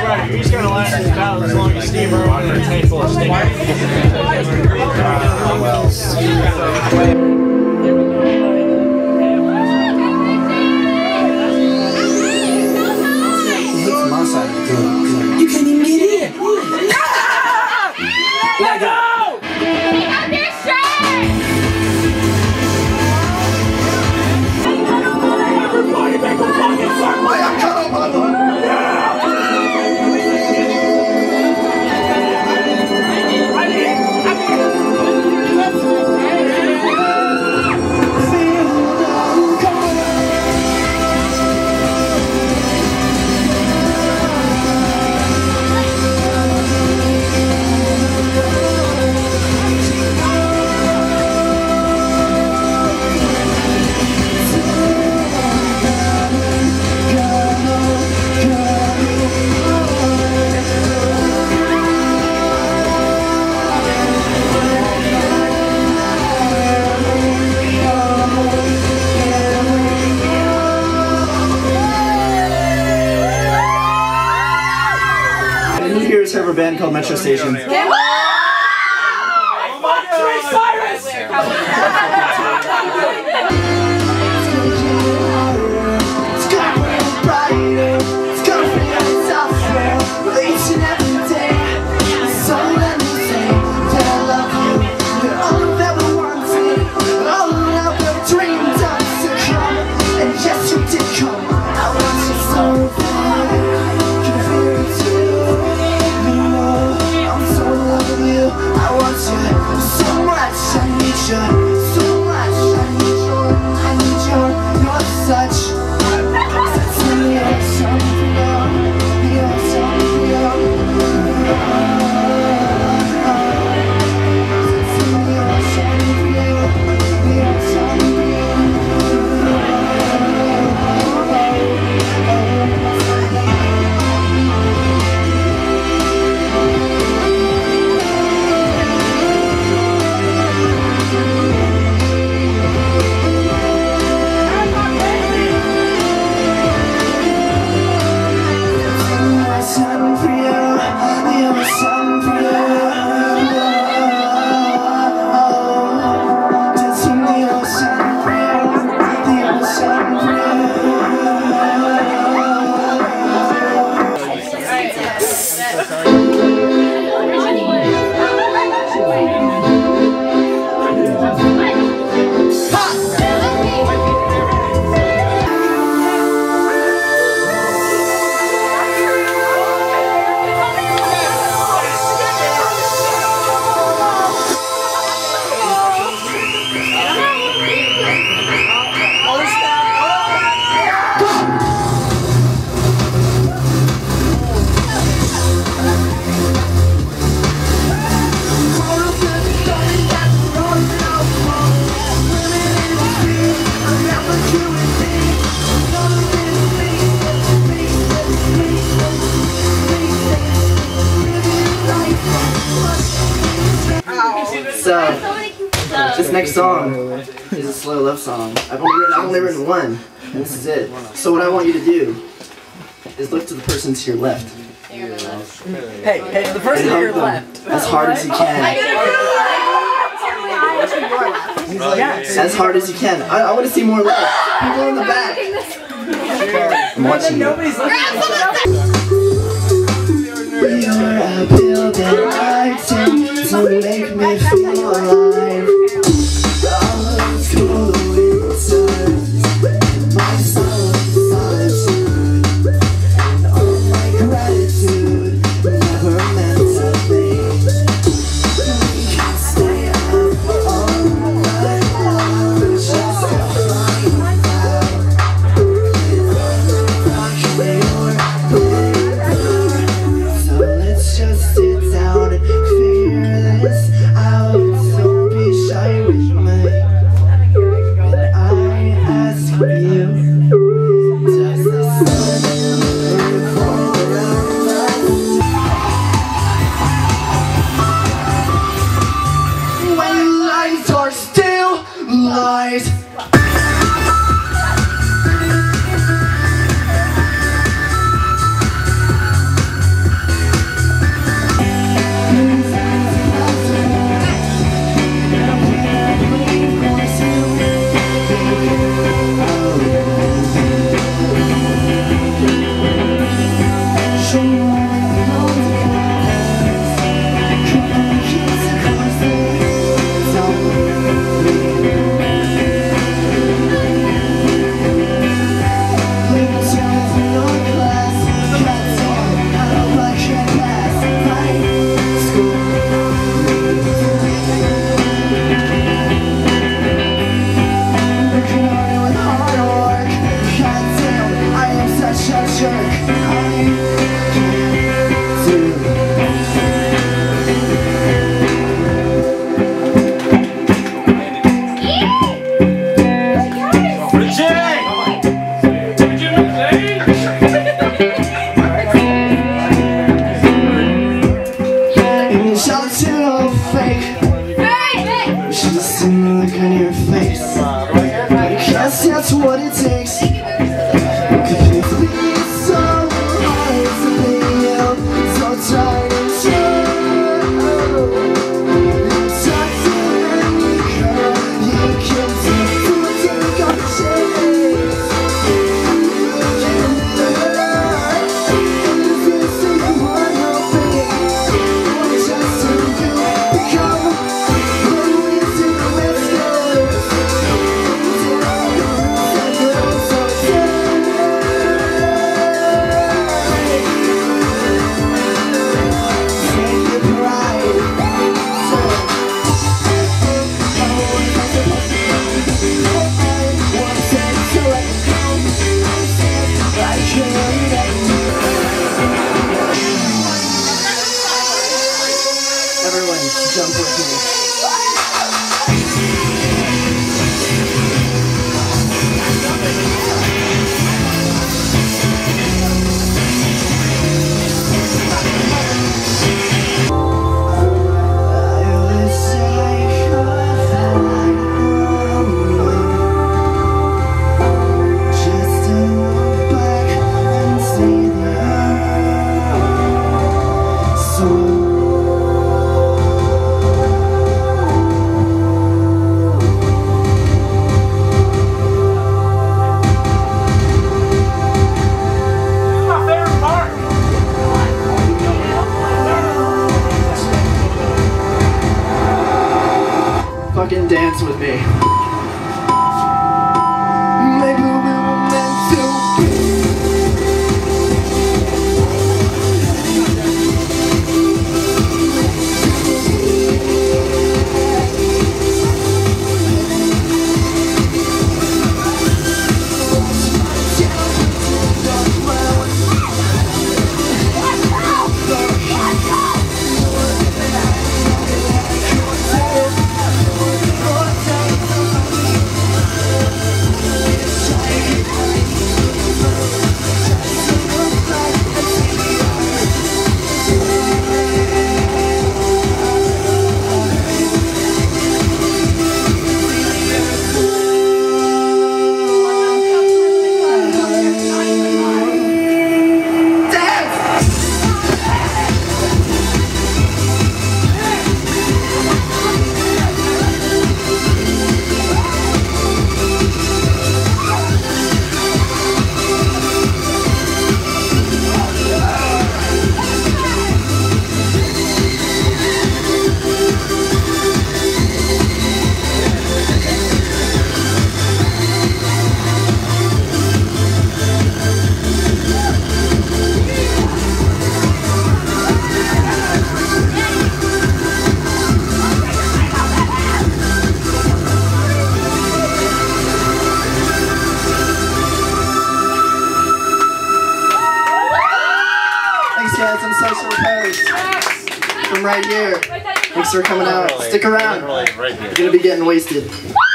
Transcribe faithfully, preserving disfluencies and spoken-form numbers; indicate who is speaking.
Speaker 1: Alright, you're just gonna last about as long as Steve Irwin for a tank full of stinkers.
Speaker 2: You can't even get in! Let go! Everybody make a fucking circle!
Speaker 3: Have a band called Metro Station.
Speaker 2: Fuck Trey Cyrus!
Speaker 3: So, this next song is a slow love song. I've only written, I've only written one, and this is it. So what I want you to do is look to the person to your left.
Speaker 2: Hey, hey, the person to your left.
Speaker 3: As hard as you can. As hard as you can. I, I want to see more love. People in the back. I'm watching you. You're a building lights to make me feel alive. All those cool winters, my soul's solitude, and all my gratitude never meant to be. We can stay up all night long, just to find out if I'm your baby. So let's just sit down and figure this out. So And you shout to all fake. You should have seen the look on your face. Yes, that's what it takes. Cause it's been so hard to be you, so tired and true. Talk to any girl you can take to take on chase. And if you say one more thing, just to you become what we do with yours. Everyone, jump with me. Fucking dance with me. Maybe we were meant to be. Guys, I'm Social Repose from right here. Thanks for coming out. Stick around. You're gonna be getting wasted.